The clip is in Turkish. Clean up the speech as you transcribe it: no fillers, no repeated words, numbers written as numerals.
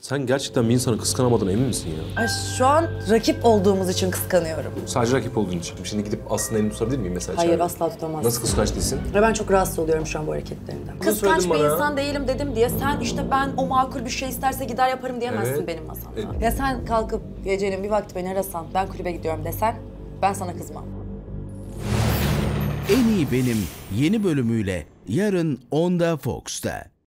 Sen gerçekten bir insanı kıskanamadığına emin misin ya? Ay, şu an rakip olduğumuz için kıskanıyorum. Sadece rakip olduğun için. Şimdi gidip Aslı'nın elini tutabilir miyim mesela? Hayır, içeride? asla tutamazsın. Nasıl kıskanç değilsin? Ve ben çok rahatsız oluyorum şu an bu hareketlerinden. Bunu Kıskanç söyledin bir bana. insan değilim dedim diye sen işte ben o makul bir şey isterse gider yaparım diyemezsin Evet. benim masamda. Ya sen kalkıp gecenin bir vakti beni arasan, ben kulübe gidiyorum desen, ben sana kızmam. En iyi Benim yeni bölümüyle yarın 10'da Fox'ta.